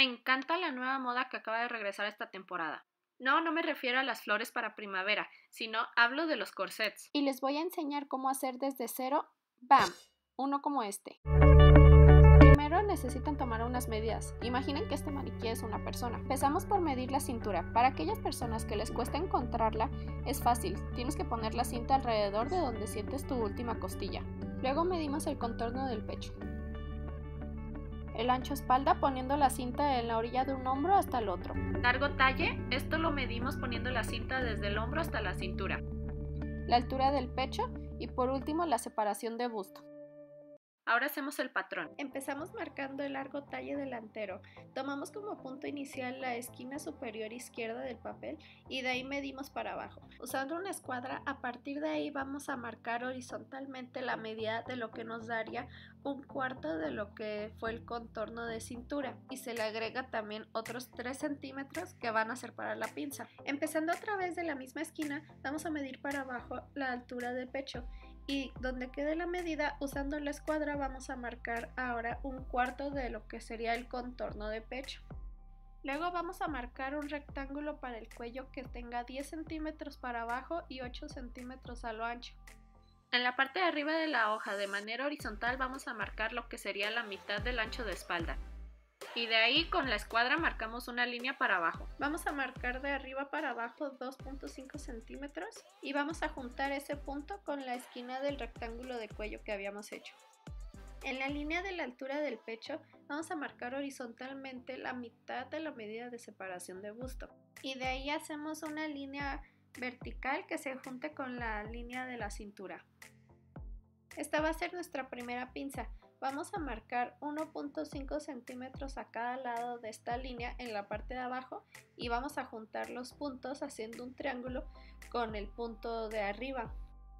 Me encanta la nueva moda que acaba de regresar esta temporada. No, no me refiero a las flores para primavera, sino hablo de los corsets. Y les voy a enseñar cómo hacer desde cero, ¡bam!, uno como este. Primero necesitan tomar unas medidas. Imaginen que este maniquí es una persona. Empezamos por medir la cintura. Para aquellas personas que les cuesta encontrarla, es fácil. Tienes que poner la cinta alrededor de donde sientes tu última costilla. Luego medimos el contorno del pecho. El ancho espalda poniendo la cinta en la orilla de un hombro hasta el otro. Largo talle, esto lo medimos poniendo la cinta desde el hombro hasta la cintura. La altura del pecho y por último la separación de busto. Ahora hacemos el patrón. Empezamos marcando el largo talle delantero. Tomamos como punto inicial la esquina superior izquierda del papel y de ahí medimos para abajo. Usando una escuadra, a partir de ahí vamos a marcar horizontalmente la medida de lo que nos daría un cuarto de lo que fue el contorno de cintura y se le agrega también otros 3 centímetros que van a ser para la pinza. Empezando otra vez de la misma esquina, vamos a medir para abajo la altura de pecho. Y donde quede la medida, usando la escuadra vamos a marcar ahora un cuarto de lo que sería el contorno de pecho. Luego vamos a marcar un rectángulo para el cuello que tenga 10 centímetros para abajo y 8 centímetros a lo ancho. En la parte de arriba de la hoja, de manera horizontal, vamos a marcar lo que sería la mitad del ancho de espalda. Y de ahí con la escuadra marcamos una línea para abajo. Vamos a marcar de arriba para abajo 2.5 centímetros y vamos a juntar ese punto con la esquina del rectángulo de cuello que habíamos hecho. En la línea de la altura del pecho vamos a marcar horizontalmente la mitad de la medida de separación de busto. Y de ahí hacemos una línea vertical que se junte con la línea de la cintura. Esta va a ser nuestra primera pinza. Vamos a marcar 1.5 centímetros a cada lado de esta línea en la parte de abajo y vamos a juntar los puntos haciendo un triángulo con el punto de arriba.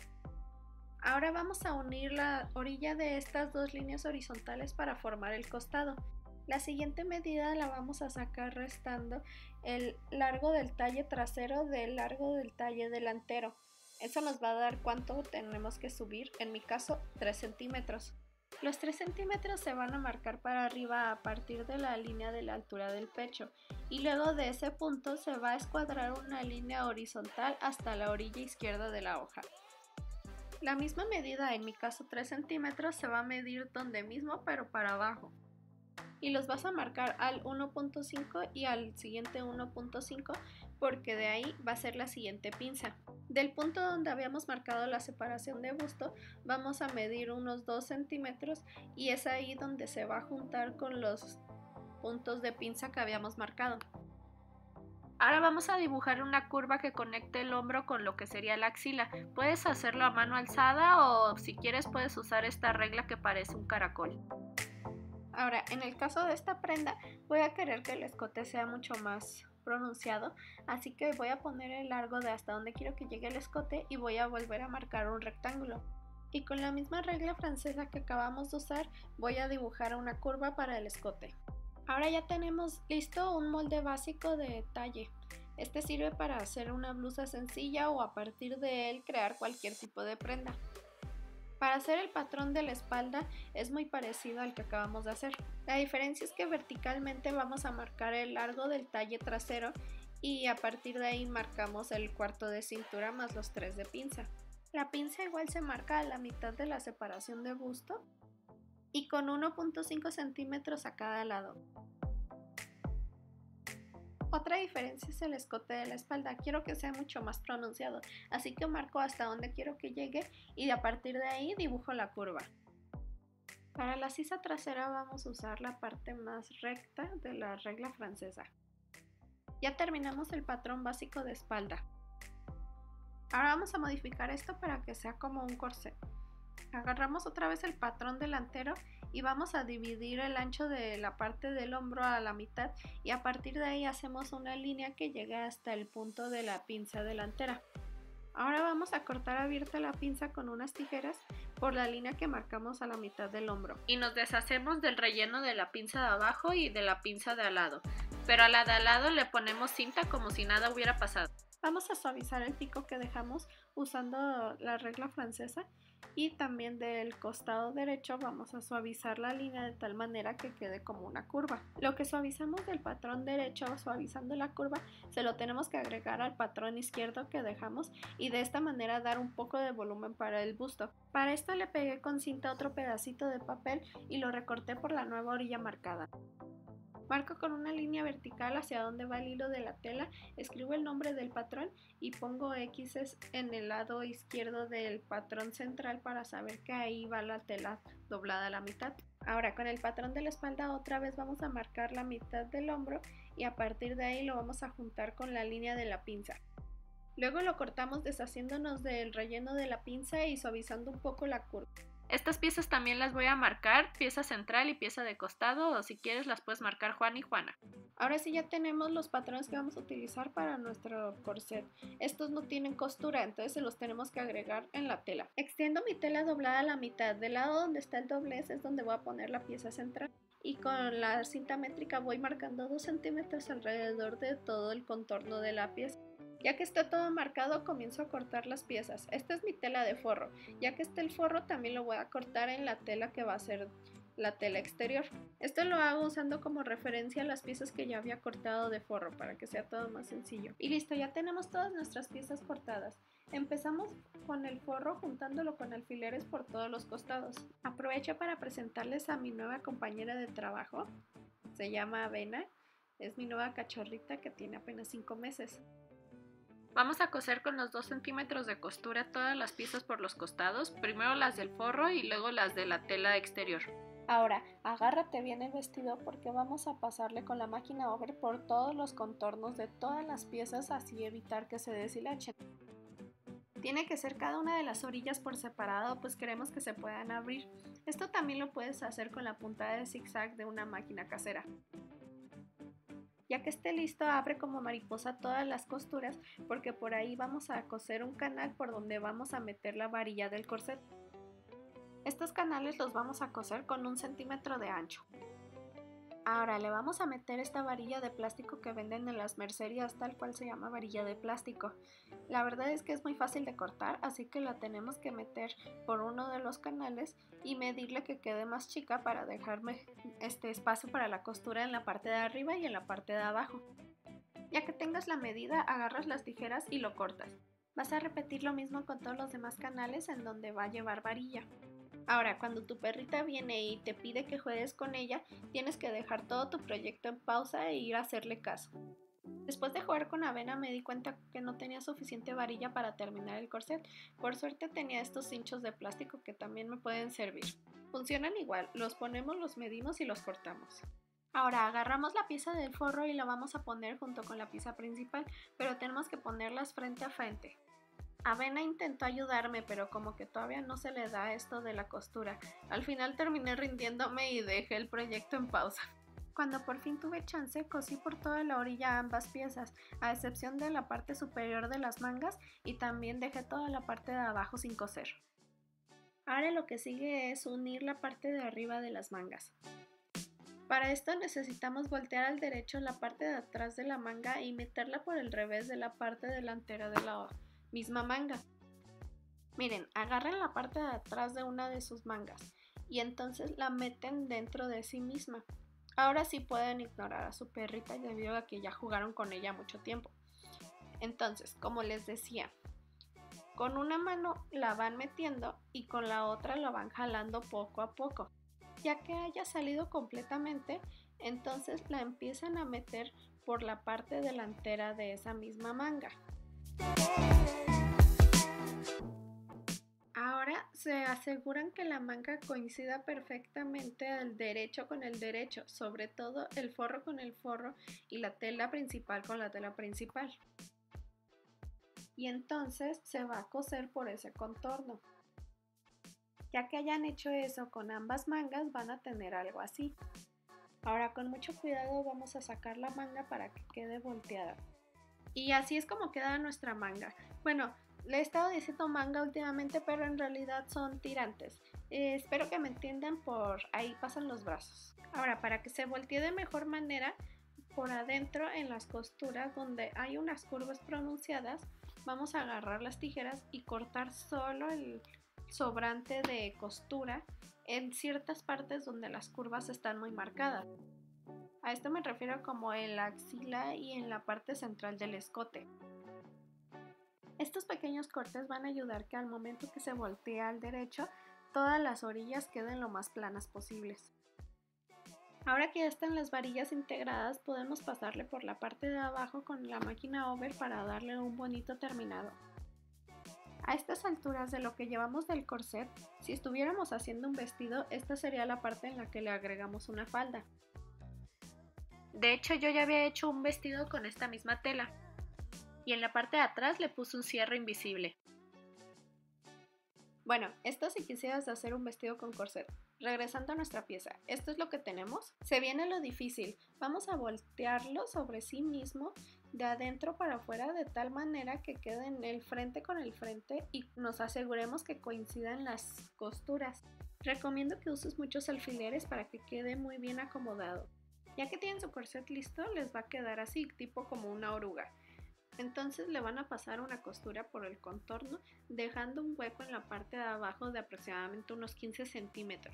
Ahora vamos a unir la orilla de estas dos líneas horizontales para formar el costado. La siguiente medida la vamos a sacar restando el largo del talle trasero del largo del talle delantero. Eso nos va a dar cuánto tenemos que subir, en mi caso 3 centímetros. Los 3 centímetros se van a marcar para arriba a partir de la línea de la altura del pecho y luego de ese punto se va a escuadrar una línea horizontal hasta la orilla izquierda de la hoja. La misma medida, en mi caso 3 centímetros, se va a medir donde mismo pero para abajo. Y los vas a marcar al 1.5 y al siguiente 1.5 porque de ahí va a ser la siguiente pinza. Del punto donde habíamos marcado la separación de busto vamos a medir unos 2 centímetros y es ahí donde se va a juntar con los puntos de pinza que habíamos marcado. Ahora vamos a dibujar una curva que conecte el hombro con lo que sería la axila. Puedes hacerlo a mano alzada o si quieres puedes usar esta regla que parece un caracol. Ahora, en el caso de esta prenda, voy a querer que el escote sea mucho más pronunciado, así que voy a poner el largo de hasta donde quiero que llegue el escote y voy a volver a marcar un rectángulo. Y con la misma regla francesa que acabamos de usar, voy a dibujar una curva para el escote. Ahora ya tenemos listo un molde básico de talle. Este sirve para hacer una blusa sencilla o a partir de él crear cualquier tipo de prenda. Para hacer el patrón de la espalda es muy parecido al que acabamos de hacer. La diferencia es que verticalmente vamos a marcar el largo del talle trasero y a partir de ahí marcamos el cuarto de cintura más los 3 de pinza. La pinza igual se marca a la mitad de la separación de busto y con 1.5 centímetros a cada lado. Otra diferencia es el escote de la espalda. Quiero que sea mucho más pronunciado, así que marco hasta donde quiero que llegue y a partir de ahí dibujo la curva. Para la sisa trasera vamos a usar la parte más recta de la regla francesa. Ya terminamos el patrón básico de espalda. Ahora vamos a modificar esto para que sea como un corset. Agarramos otra vez el patrón delantero y vamos a dividir el ancho de la parte del hombro a la mitad y a partir de ahí hacemos una línea que llega hasta el punto de la pinza delantera. Ahora vamos a cortar abierta la pinza con unas tijeras por la línea que marcamos a la mitad del hombro. Y nos deshacemos del relleno de la pinza de abajo y de la pinza de al lado, pero a la de al lado le ponemos cinta como si nada hubiera pasado. Vamos a suavizar el pico que dejamos usando la regla francesa y también del costado derecho vamos a suavizar la línea de tal manera que quede como una curva. Lo que suavizamos del patrón derecho, suavizando la curva, se lo tenemos que agregar al patrón izquierdo que dejamos y de esta manera dar un poco de volumen para el busto. Para esto le pegué con cinta otro pedacito de papel y lo recorté por la nueva orilla marcada. Marco con una línea vertical hacia donde va el hilo de la tela, escribo el nombre del patrón y pongo X en el lado izquierdo del patrón central para saber que ahí va la tela doblada a la mitad. Ahora con el patrón de la espalda otra vez vamos a marcar la mitad del hombro y a partir de ahí lo vamos a juntar con la línea de la pinza. Luego lo cortamos deshaciéndonos del relleno de la pinza y suavizando un poco la curva. Estas piezas también las voy a marcar, pieza central y pieza de costado, o si quieres las puedes marcar Juan y Juana. Ahora sí ya tenemos los patrones que vamos a utilizar para nuestro corset. Estos no tienen costura, entonces se los tenemos que agregar en la tela. Extiendo mi tela doblada a la mitad. Del lado donde está el doblez es donde voy a poner la pieza central. Y con la cinta métrica voy marcando 2 centímetros alrededor de todo el contorno de la pieza. Ya que está todo marcado, comienzo a cortar las piezas. Esta es mi tela de forro. Ya que está el forro, también lo voy a cortar en la tela que va a ser la tela exterior. Esto lo hago usando como referencia las piezas que ya había cortado de forro para que sea todo más sencillo. Y listo, ya tenemos todas nuestras piezas cortadas. Empezamos con el forro juntándolo con alfileres por todos los costados. Aprovecho para presentarles a mi nueva compañera de trabajo. Se llama Avena. Es mi nueva cachorrita que tiene apenas 5 meses. Vamos a coser con los 2 centímetros de costura todas las piezas por los costados, primero las del forro y luego las de la tela exterior. Ahora, agárrate bien el vestido porque vamos a pasarle con la máquina over por todos los contornos de todas las piezas, así evitar que se deshilachen. Tiene que ser cada una de las orillas por separado, pues queremos que se puedan abrir. Esto también lo puedes hacer con la puntada de zigzag de una máquina casera. Ya que esté listo, abre como mariposa todas las costuras porque por ahí vamos a coser un canal por donde vamos a meter la varilla del corset. Estos canales los vamos a coser con 1 centímetro de ancho. Ahora le vamos a meter esta varilla de plástico que venden en las mercerías, tal cual se llama varilla de plástico. La verdad es que es muy fácil de cortar, así que la tenemos que meter por uno de los canales y medirle que quede más chica para dejarme este espacio para la costura en la parte de arriba y en la parte de abajo. Ya que tengas la medida, agarras las tijeras y lo cortas. Vas a repetir lo mismo con todos los demás canales en donde va a llevar varilla. Ahora, cuando tu perrita viene y te pide que juegues con ella, tienes que dejar todo tu proyecto en pausa e ir a hacerle caso. Después de jugar con Avena me di cuenta que no tenía suficiente varilla para terminar el corset. Por suerte tenía estos cinchos de plástico que también me pueden servir. Funcionan igual, los ponemos, los medimos y los cortamos. Ahora agarramos la pieza del forro y la vamos a poner junto con la pieza principal, pero tenemos que ponerlas frente a frente. Avena intentó ayudarme, pero como que todavía no se le da esto de la costura. Al final terminé rindiéndome y dejé el proyecto en pausa. Cuando por fin tuve chance, cosí por toda la orilla ambas piezas, a excepción de la parte superior de las mangas, y también dejé toda la parte de abajo sin coser. Ahora lo que sigue es unir la parte de arriba de las mangas. Para esto necesitamos voltear al derecho la parte de atrás de la manga y meterla por el revés de la parte delantera de la misma manga. Miren, agarren la parte de atrás de una de sus mangas y entonces la meten dentro de sí misma. Ahora sí pueden ignorar a su perrita debido a que ya jugaron con ella mucho tiempo. Entonces, como les decía, con una mano la van metiendo y con la otra la van jalando poco a poco. Ya que haya salido completamente, entonces la empiezan a meter por la parte delantera de esa misma manga. Ahora se aseguran que la manga coincida perfectamente el derecho con el derecho, sobre todo el forro con el forro y la tela principal con la tela principal. Y entonces se va a coser por ese contorno. Ya que hayan hecho eso con ambas mangas van a tener algo así. Ahora con mucho cuidado vamos a sacar la manga para que quede volteada. Y así es como queda nuestra manga. Bueno, le he estado diciendo manga últimamente, pero en realidad son tirantes. Espero que me entiendan, por ahí pasan los brazos. Ahora, para que se voltee de mejor manera, por adentro en las costuras donde hay unas curvas pronunciadas, vamos a agarrar las tijeras y cortar solo sobrante de costura en ciertas partes donde las curvas están muy marcadas. A esto me refiero como en la axila y en la parte central del escote. Estos pequeños cortes van a ayudar que al momento que se voltee al derecho, todas las orillas queden lo más planas posibles. Ahora que ya están las varillas integradas, podemos pasarle por la parte de abajo con la máquina over para darle un bonito terminado. A estas alturas de lo que llevamos del corset, si estuviéramos haciendo un vestido, esta sería la parte en la que le agregamos una falda. De hecho, yo ya había hecho un vestido con esta misma tela y en la parte de atrás le puse un cierre invisible. Bueno, esto si quisieras hacer un vestido con corset. Regresando a nuestra pieza, esto es lo que tenemos. Se viene lo difícil. Vamos a voltearlo sobre sí mismo de adentro para afuera de tal manera que quede en el frente con el frente y nos aseguremos que coincidan las costuras. Recomiendo que uses muchos alfileres para que quede muy bien acomodado. Ya que tienen su corset listo, les va a quedar así, tipo como una oruga. Entonces le van a pasar una costura por el contorno, dejando un hueco en la parte de abajo de aproximadamente unos 15 centímetros.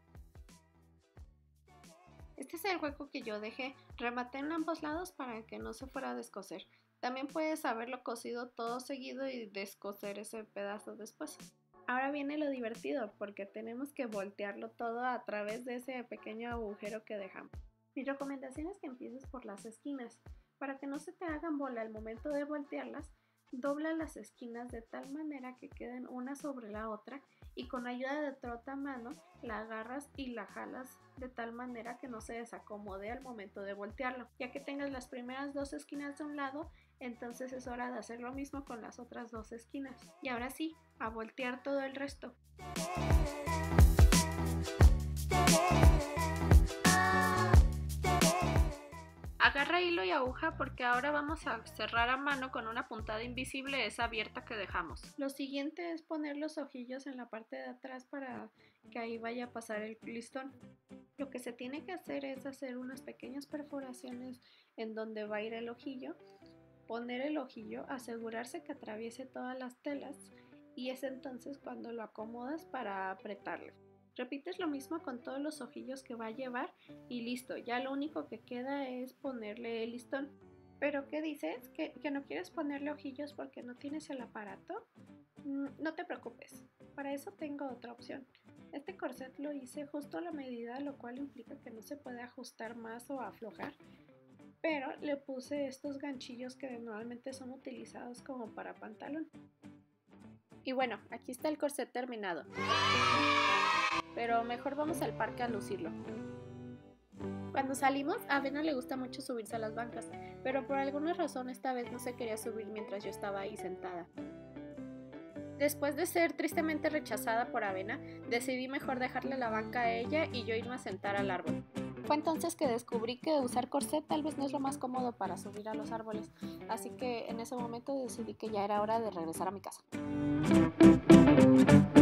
Este es el hueco que yo dejé. Rematé en ambos lados para que no se fuera a descoser. También puedes haberlo cosido todo seguido y descoser ese pedazo después. Ahora viene lo divertido, porque tenemos que voltearlo todo a través de ese pequeño agujero que dejamos. Mi recomendación es que empieces por las esquinas. Para que no se te hagan bola al momento de voltearlas, dobla las esquinas de tal manera que queden una sobre la otra y con ayuda de trotamano la agarras y la jalas de tal manera que no se desacomode al momento de voltearlo. Ya que tengas las primeras dos esquinas de un lado, entonces es hora de hacer lo mismo con las otras dos esquinas. Y ahora sí, a voltear todo el resto. Agarra hilo y aguja porque ahora vamos a cerrar a mano con una puntada invisible esa abierta que dejamos. Lo siguiente es poner los ojillos en la parte de atrás para que ahí vaya a pasar el listón. Lo que se tiene que hacer es hacer unas pequeñas perforaciones en donde va a ir el ojillo, poner el ojillo, asegurarse que atraviese todas las telas y es entonces cuando lo acomodas para apretarlo. Repites lo mismo con todos los ojillos que va a llevar y listo, ya lo único que queda es ponerle el listón. ¿Pero qué dices? ¿Que no quieres ponerle ojillos porque no tienes el aparato? No te preocupes, para eso tengo otra opción. Este corset lo hice justo a la medida, lo cual implica que no se puede ajustar más o aflojar, pero le puse estos ganchillos que normalmente son utilizados como para pantalón. Y bueno, aquí está el corset terminado. Pero mejor vamos al parque a lucirlo. Cuando salimos, a Avena le gusta mucho subirse a las bancas, pero por alguna razón esta vez no se quería subir mientras yo estaba ahí sentada. Después de ser tristemente rechazada por Avena, decidí mejor dejarle la banca a ella y yo irme a sentar al árbol. Fue entonces que descubrí que usar corset tal vez no es lo más cómodo para subir a los árboles, así que en ese momento decidí que ya era hora de regresar a mi casa.